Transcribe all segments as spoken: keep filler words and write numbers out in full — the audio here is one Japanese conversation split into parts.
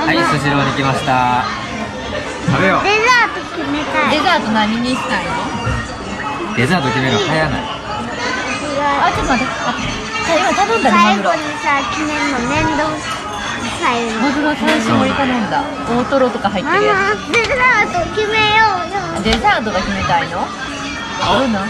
はい、スシローに来ました。食べよう。 デザート決めたい。 デザート何にしたいの？ デザート決めるの早ない。 あ、ちょっと待って。今頼んだね、マグロ。 最後にさ、決めるの面倒くさいの。 マグロ最初に頼んだ。大トロとか入ってるやママ、デザート決めようよ。 つ。デザートが決めたいの？あるな。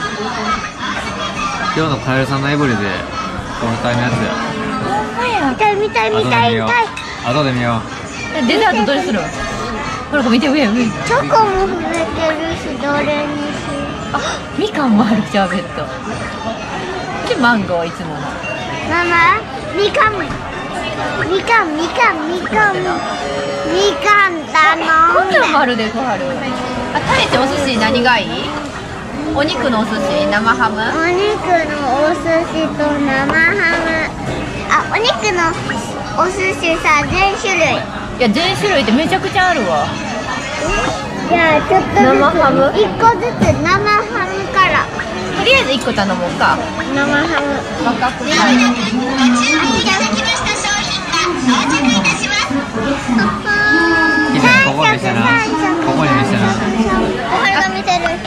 今日のカエルさんのエブリでこのタイのやつや。 ほんまや。 見たい見たい見たい見たい。 後で見よう。 デザートどれする？これ見て上上。 チョコも触れてるし、どれにしよう。 あ、みかんもあるシャーベット。でマンゴーいつもの。 ママ、みかんみかんみかんみかんみかんだの。 こんなんもあるで小春。あ、タイってお寿司何がいい？お肉のお寿司、生ハム？ お肉のお寿司と生ハム。あ、お肉のお寿司さ、全種類。 いや全種類ってめちゃくちゃあるわ。 じゃあちょっとずつ生ハム一個ずつ生ハムから。 とりあえずいっこ頼もうか。 生ハム。 赤くご注文いただきました商品が到着いたします。 以前ここにしたな。ここに見せたな。 これが見せる。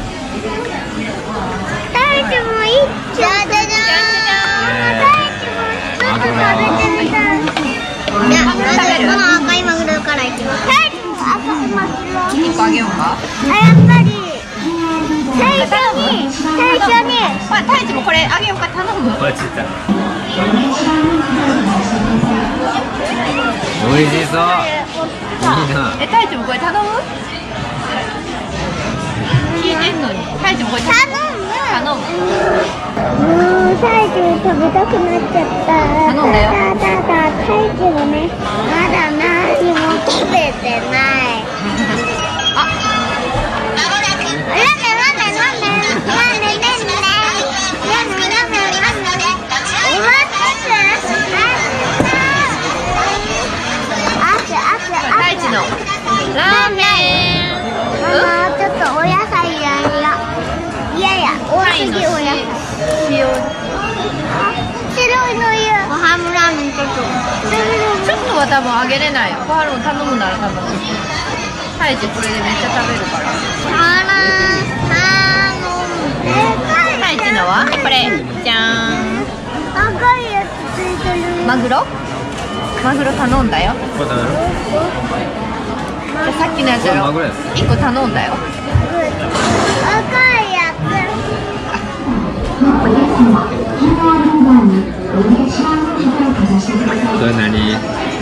大地もいい。じゃじゃじゃーん。大地もちょっと食べてみたい。いや、まずこの赤いマグロからいきます。大地も赤いマグロ。 いっこあげようか。 あ、やっぱり最初に最初にまあ、タイチもこれあげようか頼む。 これちっちゃい。美味しそう。いいな。 え、タイチもこれ頼む？聞いてんのに。タイチもこれ頼む。頼む。 もうタイチも食べたくなっちゃった。 頼んだよ。 ただタイチもね、まだ何も食べてない。 あ、タイチのラーメン。 ママ、ちょっとお野菜いらんよ。いやいや、多すぎお野菜。 塩。 白いのいる。ハムラーメンちょっと。 ちょっとは多分あげれないよ。小春も頼むなら頼む。タイチこれでめっちゃ食べるから。 あらー、 タイチのはこれじゃーん。 赤いやつついてる。 マグロ？マグロ頼んだよ。 これ食べる？ じゃあさっきのやつやろ。 マグロやつ。 いっこ頼んだよ。 赤いやつ。 それ何？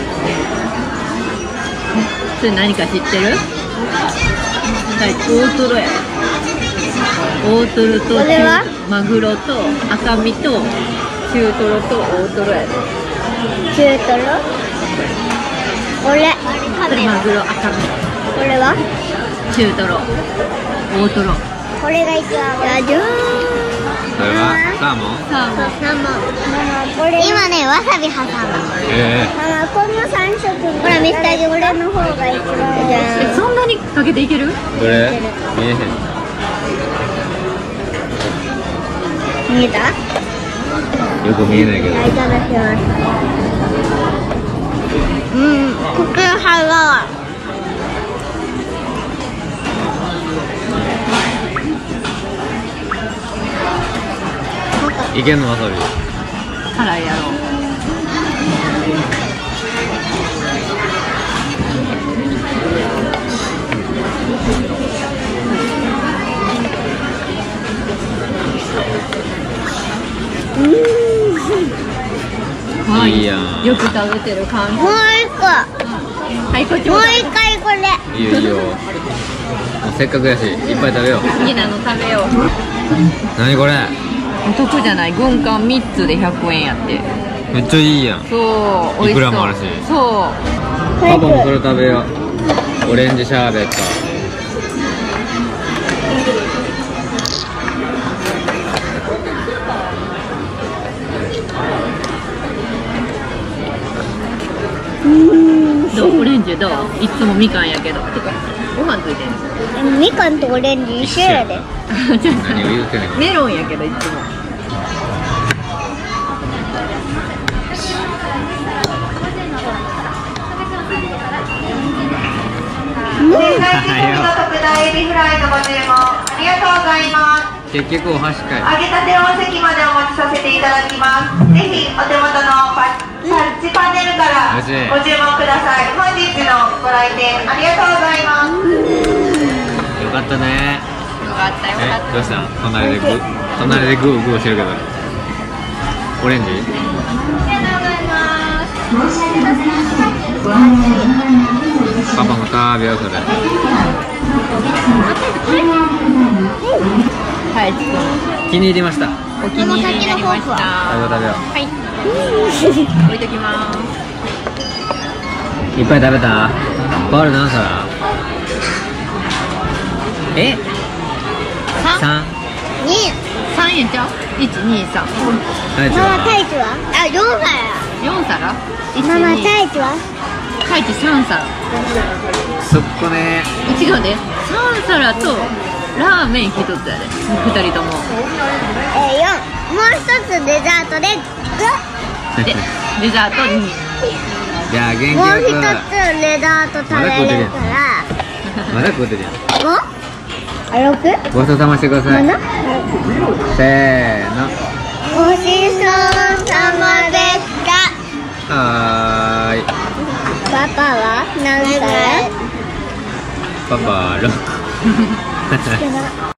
それ何か知ってる？はい、大トロや。大トロとこれはマグロと赤身と中トロと大トロやで。 中トロ？これ。 これマグロ赤身。 これは？ 中トロ大トロ。 これが一番。じゃじゃーん。 それはサーモン？ サーモン。 ママ、これ今ね、わさび挟んだ。 えママ、この三色。ほら、見せてあげる。俺の方が一番。 え、そんなにかけていける？ え。どれ？見えへん。 見えた？ よく見えないけど。 いただきます。うん、こくはが。 いけんのわさび。 辛いやろ。 いいやん。 よく食べてる感じ。 もう一個。 はい、こっちも。 もう一回これ。 いいよいいよ。もうせっかくやし、いっぱい食べよう。 好きなの食べよう。 何これ？ お得じゃない？軍艦みっつでひゃくえんやって。 めっちゃいいやん。 そう、美味しそう。 いくらもあるし。 そう。 パパもそれ食べよう。オレンジシャーベット。 どう？オレンジどう？いつもみかんやけど。てか、ご飯ついてんの？ みかんとオレンジ一緒やで。 何を言うてんねん。 メロンやけどいつも。 がとうございます。 結局お箸かい。 揚げたてをお席までお持ちさせていただきます。ぜひお手元のパタッチパネルからご注文ください。本日のご来店ありがとうございます。 よかったね。 よかったよかっえ、どうした隣でグー隣でグーグーしてるけど。オレンジ？パパも食べようそれ。 た。はい。 気に入りました。 お気に入りになりました。 食べよう食べよはい。置いときます。 う。いっぱい食べた？バール何皿？え？三？ に三円ちゃう？一二三。 タイチママタは？ イチは？あ、四皿。 四皿？一ママ二。 タイチは？ タイチ三皿。 そっこね。 違うで。三皿とラーメン一つやで。二人とも。 えー、四。もう一つデザートでで、デザートに。 じゃあ元気五。もう一よく。 つデザート食べれるから。 まだ食うてるやん。 五？あ、六？ ごちそうさましてください。 七？ せーの。 ごちそうさまでした。 はーい。 パパは何歳？ パパろく。